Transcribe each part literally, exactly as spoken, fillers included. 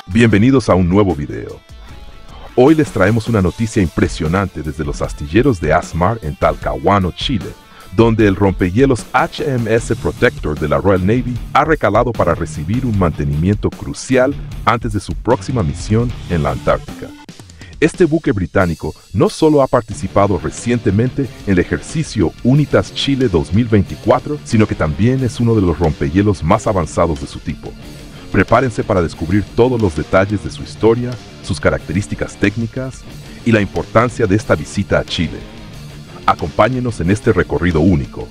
Bienvenidos a un nuevo video. Hoy les traemos una noticia impresionante desde los astilleros de Asmar en Talcahuano, Chile, donde el rompehielos H M S Protector de la Royal Navy ha recalado para recibir un mantenimiento crucial antes de su próxima misión en la Antártica. Este buque británico no solo ha participado recientemente en el ejercicio UNITAS Chile dos mil veinticuatro, sino que también es uno de los rompehielos más avanzados de su tipo. Prepárense para descubrir todos los detalles de su historia, sus características técnicas y la importancia de esta visita a Chile. Acompáñenos en este recorrido único.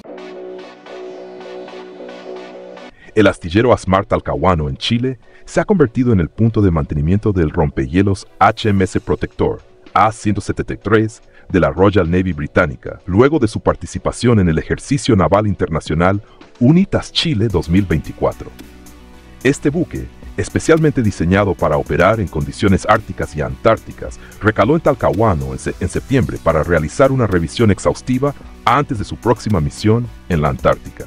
El astillero Asmar Talcahuano en Chile se ha convertido en el punto de mantenimiento del rompehielos H M S Protector A ciento setenta y tres de la Royal Navy británica, luego de su participación en el ejercicio naval internacional UNITAS Chile dos mil veinticuatro. Este buque, especialmente diseñado para operar en condiciones árticas y antárticas, recaló en Talcahuano en, se en septiembre para realizar una revisión exhaustiva antes de su próxima misión en la Antártica.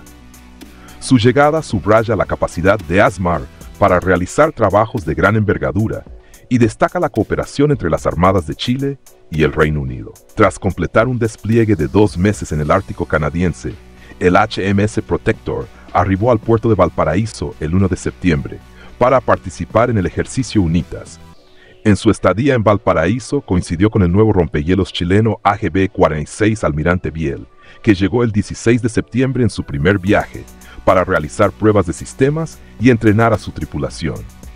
Su llegada subraya la capacidad de Asmar para realizar trabajos de gran envergadura y destaca la cooperación entre las Armadas de Chile y el Reino Unido. Tras completar un despliegue de dos meses en el Ártico canadiense, el H M S Protector arribó al puerto de Valparaíso el primero de septiembre para participar en el ejercicio UNITAS. En su estadía en Valparaíso coincidió con el nuevo rompehielos chileno A G B cuarenta y seis Almirante Biel, que llegó el dieciséis de septiembre en su primer viaje para realizar pruebas de sistemas y entrenar a su tripulación.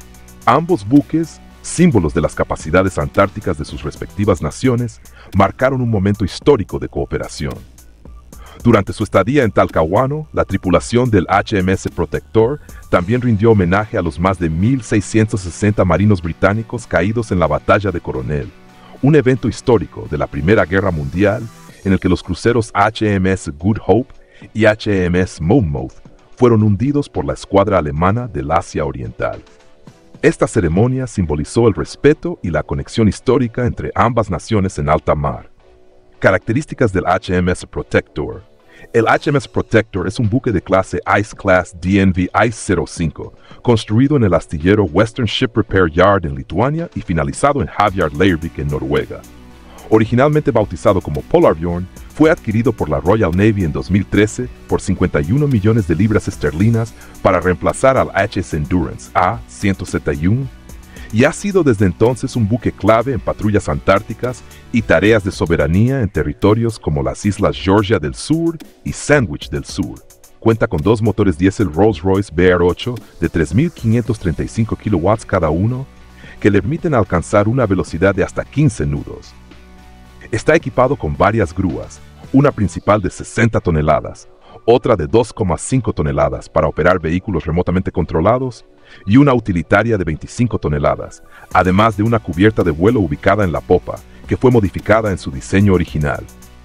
Ambos buques, símbolos de las capacidades antárticas de sus respectivas naciones, marcaron un momento histórico de cooperación. Durante su estadía en Talcahuano, la tripulación del H M S Protector también rindió homenaje a los más de mil seiscientos sesenta marinos británicos caídos en la Batalla de Coronel, un evento histórico de la Primera Guerra Mundial en el que los cruceros H M S Good Hope y H M S Monmouth fueron hundidos por la escuadra alemana del Asia Oriental. Esta ceremonia simbolizó el respeto y la conexión histórica entre ambas naciones en alta mar. Características del H M S Protector. El H M S Protector es un buque de clase Ice Class D N V Ice cero cinco, construido en el astillero Western Ship Repair Yard en Lituania y finalizado en Havjord Leirvik en Noruega. Originalmente bautizado como Polarbjorn, fue adquirido por la Royal Navy en dos mil trece por cincuenta y un millones de libras esterlinas para reemplazar al H S Endurance A ciento setenta y uno, y ha sido desde entonces un buque clave en patrullas antárticas y tareas de soberanía en territorios como las islas Georgia del Sur y Sandwich del Sur. Cuenta con dos motores diésel Rolls-Royce B R ocho de tres mil quinientos treinta y cinco kilowatts cada uno, que le permiten alcanzar una velocidad de hasta quince nudos. Está equipado con varias grúas, una principal de sesenta toneladas, otra de dos coma cinco toneladas para operar vehículos remotamente controlados y una utilitaria de veinticinco toneladas, además de una cubierta de vuelo ubicada en la popa, que fue modificada en su diseño original.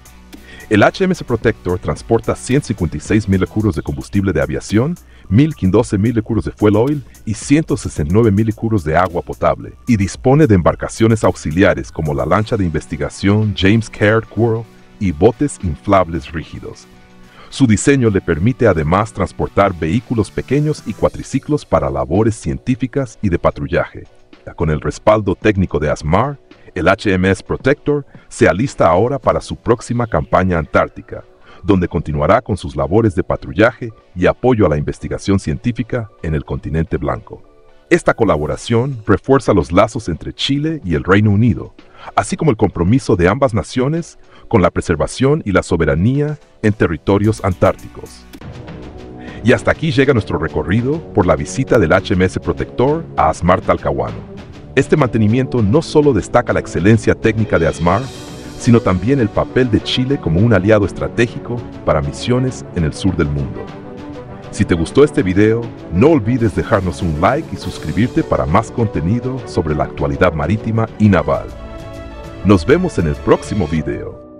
El H M S Protector transporta ciento cincuenta y seis mil curos de combustible de aviación, mil doce mil curos de fuel oil y ciento sesenta y nueve mil curos de agua potable, y dispone de embarcaciones auxiliares como la lancha de investigación James Caird Quirrell y botes inflables rígidos. Su diseño le permite además transportar vehículos pequeños y cuatriciclos para labores científicas y de patrullaje. Con el respaldo técnico de Asmar, el H M S Protector se alista ahora para su próxima campaña antártica, donde continuará con sus labores de patrullaje y apoyo a la investigación científica en el continente blanco. Esta colaboración refuerza los lazos entre Chile y el Reino Unido, así como el compromiso de ambas naciones con la preservación y la soberanía en territorios antárticos. Y hasta aquí llega nuestro recorrido por la visita del H M S Protector a Asmar Talcahuano. Este mantenimiento no solo destaca la excelencia técnica de Asmar, sino también el papel de Chile como un aliado estratégico para misiones en el sur del mundo. Si te gustó este video, no olvides dejarnos un like y suscribirte para más contenido sobre la actualidad marítima y naval. Nos vemos en el próximo video.